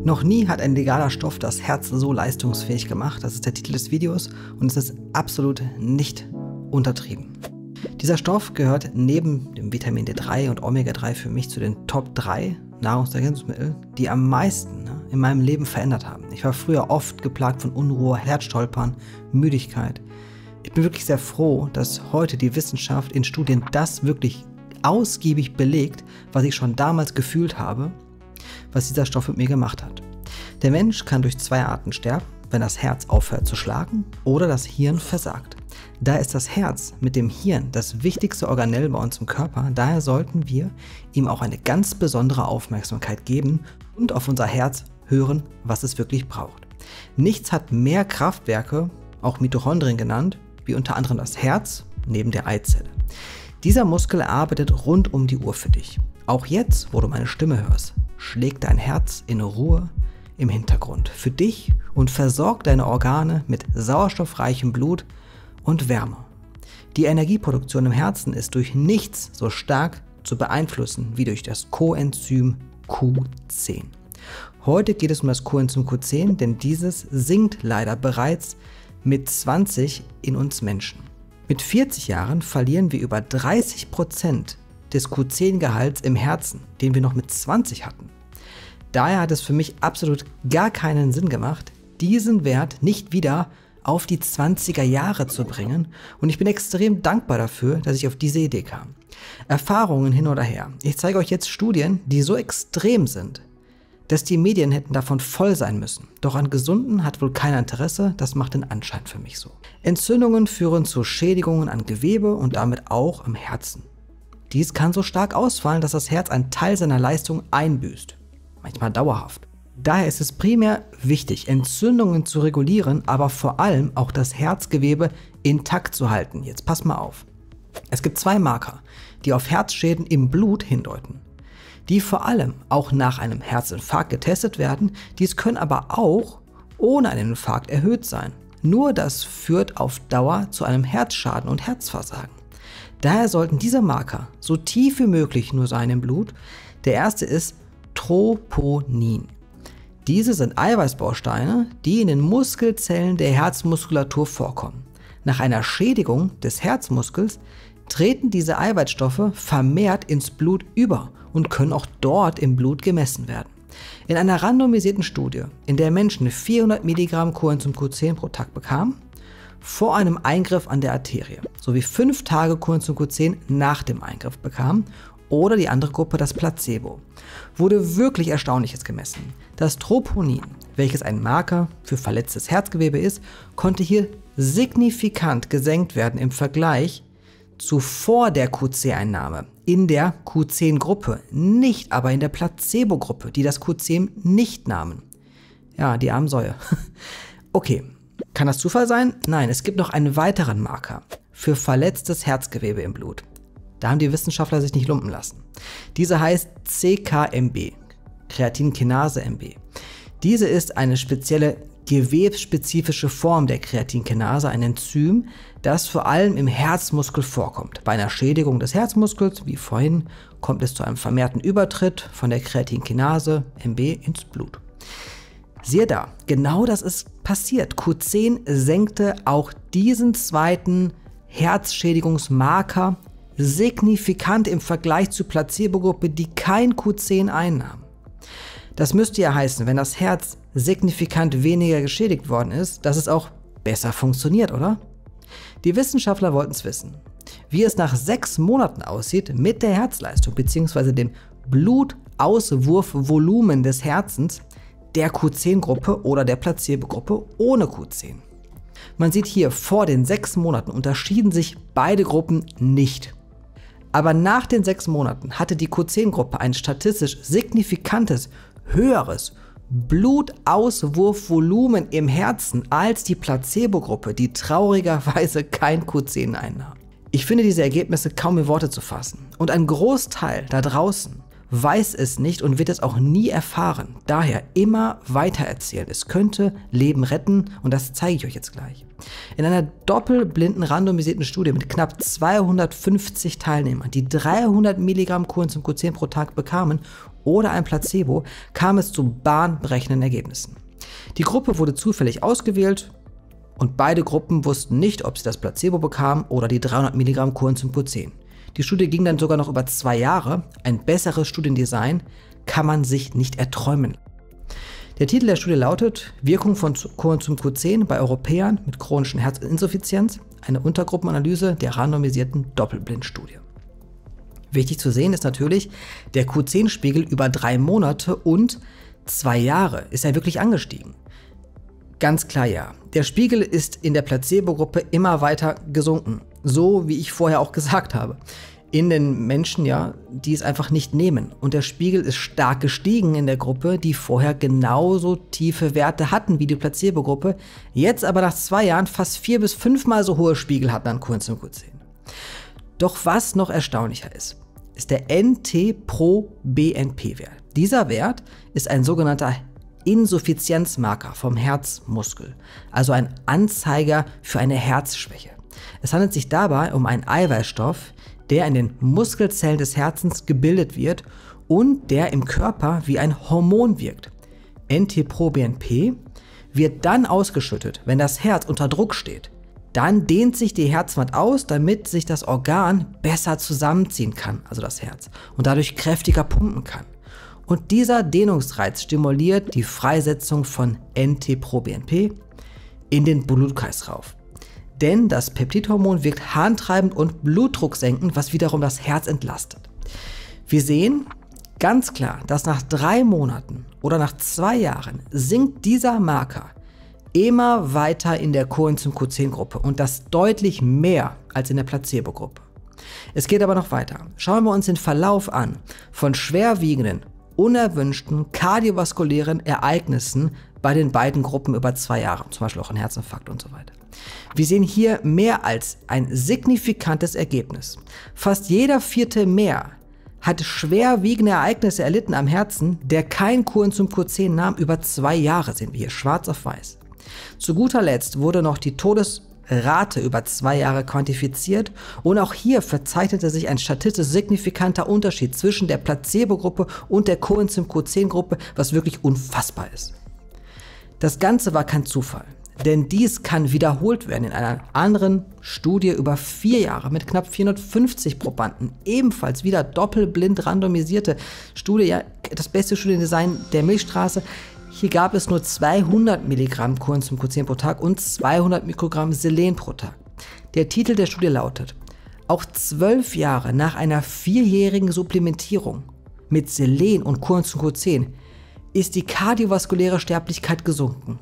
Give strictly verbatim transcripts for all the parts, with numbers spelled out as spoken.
Noch nie hat ein legaler Stoff das Herz so leistungsfähig gemacht. Das ist der Titel des Videos und es ist absolut nicht untertrieben. Dieser Stoff gehört neben dem Vitamin D drei und Omega drei für mich zu den Top drei Nahrungsergänzungsmitteln, die am meisten ne, in meinem Leben verändert haben. Ich war früher oft geplagt von Unruhe, Herzstolpern, Müdigkeit. Ich bin wirklich sehr froh, dass heute die Wissenschaft in Studien das wirklich ausgiebig belegt, was ich schon damals gefühlt habe, was dieser Stoff mit mir gemacht hat. Der Mensch kann durch zwei Arten sterben, wenn das Herz aufhört zu schlagen oder das Hirn versagt. Da ist das Herz mit dem Hirn das wichtigste Organell bei uns im Körper, daher sollten wir ihm auch eine ganz besondere Aufmerksamkeit geben und auf unser Herz hören, was es wirklich braucht. Nichts hat mehr Kraftwerke, auch Mitochondrien genannt, wie unter anderem das Herz neben der Eizelle. Dieser Muskel arbeitet rund um die Uhr für dich. Auch jetzt, wo du meine Stimme hörst, schlägt dein Herz in Ruhe im Hintergrund für dich und versorgt deine Organe mit sauerstoffreichem Blut und Wärme. Die Energieproduktion im Herzen ist durch nichts so stark zu beeinflussen wie durch das Coenzym Q zehn. Heute geht es um das Coenzym Q zehn, denn dieses sinkt leider bereits mit zwanzig in uns Menschen. Mit vierzig Jahren verlieren wir über dreißig Prozent des Q zehn Gehalts im Herzen, den wir noch mit zwanzig hatten. Daher hat es für mich absolut gar keinen Sinn gemacht, diesen Wert nicht wieder auf die zwanziger Jahre zu bringen, und ich bin extrem dankbar dafür, dass ich auf diese Idee kam. Erfahrungen hin oder her. Ich zeige euch jetzt Studien, die so extrem sind, dass die Medien hätten davon voll sein müssen. Doch an Gesunden hat wohl keiner Interesse, das macht den Anschein für mich so. Entzündungen führen zu Schädigungen an Gewebe und damit auch am Herzen. Dies kann so stark ausfallen, dass das Herz einen Teil seiner Leistung einbüßt, manchmal dauerhaft. Daher ist es primär wichtig, Entzündungen zu regulieren, aber vor allem auch das Herzgewebe intakt zu halten. Jetzt pass mal auf. Es gibt zwei Marker, die auf Herzschäden im Blut hindeuten, die vor allem auch nach einem Herzinfarkt getestet werden. Dies können aber auch ohne einen Infarkt erhöht sein. Nur das führt auf Dauer zu einem Herzschaden und Herzversagen. Daher sollten diese Marker so tief wie möglich nur sein im Blut. Der erste ist Troponin. Diese sind Eiweißbausteine, die in den Muskelzellen der Herzmuskulatur vorkommen. Nach einer Schädigung des Herzmuskels treten diese Eiweißstoffe vermehrt ins Blut über und können auch dort im Blut gemessen werden. In einer randomisierten Studie, in der Menschen vierhundert Milligramm Coenzym Q zehn pro Tag bekamen, vor einem Eingriff an der Arterie, sowie fünf Tage Coenzym Q zehn nach dem Eingriff bekamen, oder die andere Gruppe das Placebo, wurde wirklich Erstaunliches gemessen. Das Troponin, welches ein Marker für verletztes Herzgewebe ist, konnte hier signifikant gesenkt werden im Vergleich zu vor der Q zehn-Einnahme in der Q zehn-Gruppe, nicht aber in der Placebo-Gruppe, die das Q zehn nicht nahmen. Ja, die armen Säue. Okay, kann das Zufall sein? Nein, es gibt noch einen weiteren Marker für verletztes Herzgewebe im Blut. Da haben die Wissenschaftler sich nicht lumpen lassen. Diese heißt C K M B, Kreatinkinase M B. Diese ist eine spezielle gewebsspezifische Form der Kreatinkinase, ein Enzym, das vor allem im Herzmuskel vorkommt. Bei einer Schädigung des Herzmuskels, wie vorhin, kommt es zu einem vermehrten Übertritt von der Kreatinkinase M B ins Blut. Siehe da, genau das ist passiert. Q zehn senkte auch diesen zweiten Herzschädigungsmarker signifikant im Vergleich zur Placebo-Gruppe, die kein Q zehn einnahm. Das müsste ja heißen, wenn das Herz signifikant weniger geschädigt worden ist, dass es auch besser funktioniert, oder? Die Wissenschaftler wollten es wissen, wie es nach sechs Monaten aussieht mit der Herzleistung bzw. dem Blutauswurfvolumen des Herzens der Q zehn-Gruppe oder der Placebo-Gruppe ohne Q zehn. Man sieht hier, vor den sechs Monaten unterschieden sich beide Gruppen nicht. Aber nach den sechs Monaten hatte die Q zehn-Gruppe ein statistisch signifikantes, höheres Blutauswurfvolumen im Herzen als die Placebo-Gruppe, die traurigerweise kein Q zehn einnahm. Ich finde diese Ergebnisse kaum in Worte zu fassen. Und ein Großteil da draußen weiß es nicht und wird es auch nie erfahren. Daher immer weiter erzählen. Es könnte Leben retten und das zeige ich euch jetzt gleich. In einer doppelblinden randomisierten Studie mit knapp zweihundertfünfzig Teilnehmern, die dreihundert Milligramm Coenzym Q zehn pro Tag bekamen oder ein Placebo, kam es zu bahnbrechenden Ergebnissen. Die Gruppe wurde zufällig ausgewählt und beide Gruppen wussten nicht, ob sie das Placebo bekamen oder die dreihundert Milligramm Coenzym Q zehn. Die Studie ging dann sogar noch über zwei Jahre. Ein besseres Studiendesign kann man sich nicht erträumen. Der Titel der Studie lautet Wirkung von Coenzym Q zehn bei Europäern mit chronischen Herzinsuffizienz, eine Untergruppenanalyse der randomisierten Doppelblindstudie. Wichtig zu sehen ist natürlich, der Q zehn Spiegel über drei Monate und zwei Jahre ist er wirklich angestiegen. Ganz klar ja. Der Spiegel ist in der Placebo-Gruppe immer weiter gesunken. So wie ich vorher auch gesagt habe. In den Menschen, ja, die es einfach nicht nehmen. Und der Spiegel ist stark gestiegen in der Gruppe, die vorher genauso tiefe Werte hatten wie die Placebo-Gruppe, jetzt aber nach zwei Jahren fast vier bis fünfmal so hohe Spiegel hatten an Coenzym Q zehn. Doch was noch erstaunlicher ist, ist der N T pro B N P-Wert. Dieser Wert ist ein sogenannter Insuffizienzmarker vom Herzmuskel, also ein Anzeiger für eine Herzschwäche. Es handelt sich dabei um einen Eiweißstoff, der in den Muskelzellen des Herzens gebildet wird und der im Körper wie ein Hormon wirkt. N T pro B N P wird dann ausgeschüttet, wenn das Herz unter Druck steht. Dann dehnt sich die Herzwand aus, damit sich das Organ besser zusammenziehen kann, also das Herz, und dadurch kräftiger pumpen kann. Und dieser Dehnungsreiz stimuliert die Freisetzung von N T pro B N P in den Blutkreislauf. Denn das Peptidhormon wirkt harntreibend und blutdrucksenkend, was wiederum das Herz entlastet. Wir sehen ganz klar, dass nach drei Monaten oder nach zwei Jahren sinkt dieser Marker immer weiter in der Coenzym Q zehn Gruppe und das deutlich mehr als in der Placebo-Gruppe. Es geht aber noch weiter. Schauen wir uns den Verlauf an von schwerwiegenden, unerwünschten kardiovaskulären Ereignissen bei den beiden Gruppen über zwei Jahre, zum Beispiel auch ein Herzinfarkt und so weiter. Wir sehen hier mehr als ein signifikantes Ergebnis. Fast jeder vierte mehr hat schwerwiegende Ereignisse erlitten am Herzen, der kein Coenzym Q zehn nahm, über zwei Jahre, sehen wir hier schwarz auf weiß. Zu guter Letzt wurde noch die Todesrate über zwei Jahre quantifiziert und auch hier verzeichnete sich ein statistisch signifikanter Unterschied zwischen der Placebo-Gruppe und der Coenzym Q zehn Gruppe, was wirklich unfassbar ist. Das Ganze war kein Zufall, denn dies kann wiederholt werden in einer anderen Studie über vier Jahre mit knapp vierhundertfünfzig Probanden, ebenfalls wieder doppelblind randomisierte Studie, ja, das beste Studiendesign der Milchstraße. Hier gab es nur zweihundert Milligramm Coenzym Q zehn pro Tag und zweihundert Mikrogramm Selen pro Tag. Der Titel der Studie lautet: Auch zwölf Jahre nach einer vierjährigen Supplementierung mit Selen und Coenzym Q zehn ist die kardiovaskuläre Sterblichkeit gesunken.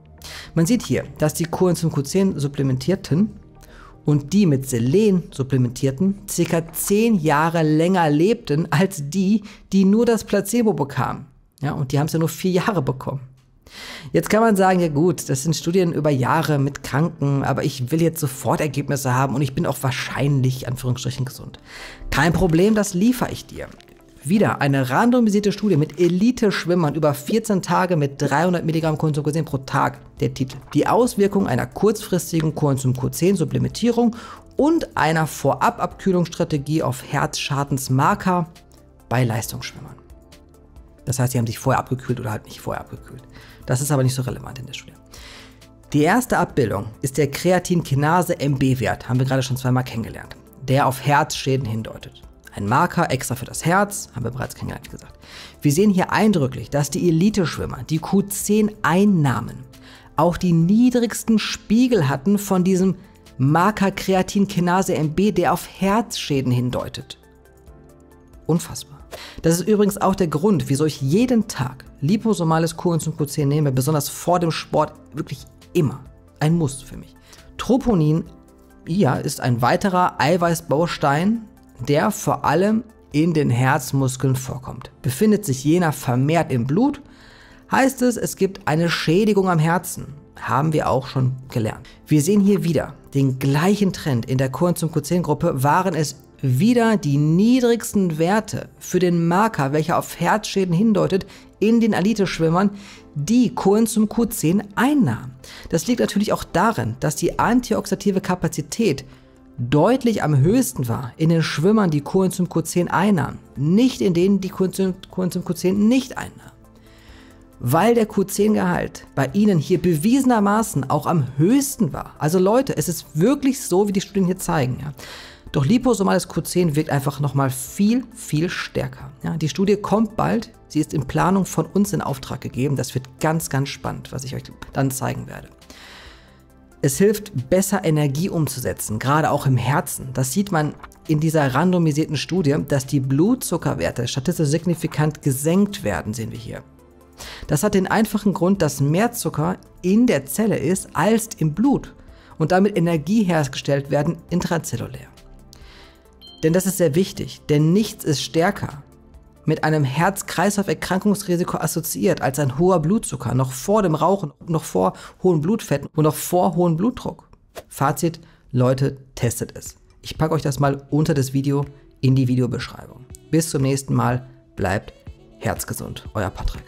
Man sieht hier, dass die Coenzym Q zehn supplementierten und die mit Selen supplementierten ca. zehn Jahre länger lebten als die, die nur das Placebo bekamen. Ja, und die haben es ja nur vier Jahre bekommen. Jetzt kann man sagen, ja gut, das sind Studien über Jahre mit Kranken, aber ich will jetzt sofort Ergebnisse haben und ich bin auch wahrscheinlich, Anführungsstrichen, gesund. Kein Problem, das liefere ich dir. Wieder eine randomisierte Studie mit Elite-Schwimmern über vierzehn Tage mit dreihundert Milligramm Coenzym Q zehn pro Tag, der Titel. Die Auswirkung einer kurzfristigen Coenzym Q zehn Supplementierung und einer Vorababkühlungsstrategie auf Herzschadensmarker bei Leistungsschwimmern. Das heißt, sie haben sich vorher abgekühlt oder halt nicht vorher abgekühlt. Das ist aber nicht so relevant in der Studie. Die erste Abbildung ist der Kreatinkinase-M B-Wert, haben wir gerade schon zweimal kennengelernt, der auf Herzschäden hindeutet. Ein Marker extra für das Herz, haben wir bereits kennengelernt, wie gesagt. Wir sehen hier eindrücklich, dass die Elite-Schwimmer, die Q zehn einnahmen, auch die niedrigsten Spiegel hatten von diesem Marker Kreatinkinase-M B, der auf Herzschäden hindeutet. Unfassbar. Das ist übrigens auch der Grund, wieso ich jeden Tag liposomales Coenzym Q zehn nehme, besonders vor dem Sport, wirklich immer. Ein Muss für mich. Troponin, ja, ist ein weiterer Eiweißbaustein, der vor allem in den Herzmuskeln vorkommt. Befindet sich jener vermehrt im Blut, heißt es, es gibt eine Schädigung am Herzen. Haben wir auch schon gelernt. Wir sehen hier wieder den gleichen Trend. In der Coenzym Q zehn Gruppe waren es wieder die niedrigsten Werte für den Marker, welcher auf Herzschäden hindeutet, in den Elite-Schwimmern, die Coenzym Q zehn einnahmen. Das liegt natürlich auch darin, dass die antioxidative Kapazität deutlich am höchsten war in den Schwimmern, die Coenzym Q zehn einnahmen, nicht in denen, die Coenzym Q zehn nicht einnahmen. Weil der Q zehn Gehalt bei Ihnen hier bewiesenermaßen auch am höchsten war. Also Leute, es ist wirklich so, wie die Studien hier zeigen. Ja. Doch liposomales Q zehn wirkt einfach nochmal viel, viel stärker. Ja, die Studie kommt bald, sie ist in Planung von uns in Auftrag gegeben. Das wird ganz, ganz spannend, was ich euch dann zeigen werde. Es hilft, besser Energie umzusetzen, gerade auch im Herzen. Das sieht man in dieser randomisierten Studie, dass die Blutzuckerwerte statistisch signifikant gesenkt werden, sehen wir hier. Das hat den einfachen Grund, dass mehr Zucker in der Zelle ist als im Blut und damit Energie hergestellt werden intrazellulär. Denn das ist sehr wichtig, denn nichts ist stärker mit einem Herz-Kreislauf-Erkrankungsrisiko assoziiert als ein hoher Blutzucker, noch vor dem Rauchen, noch vor hohen Blutfetten und noch vor hohem Blutdruck. Fazit, Leute, testet es. Ich packe euch das mal unter das Video in die Videobeschreibung. Bis zum nächsten Mal, bleibt herzgesund, euer Patrick.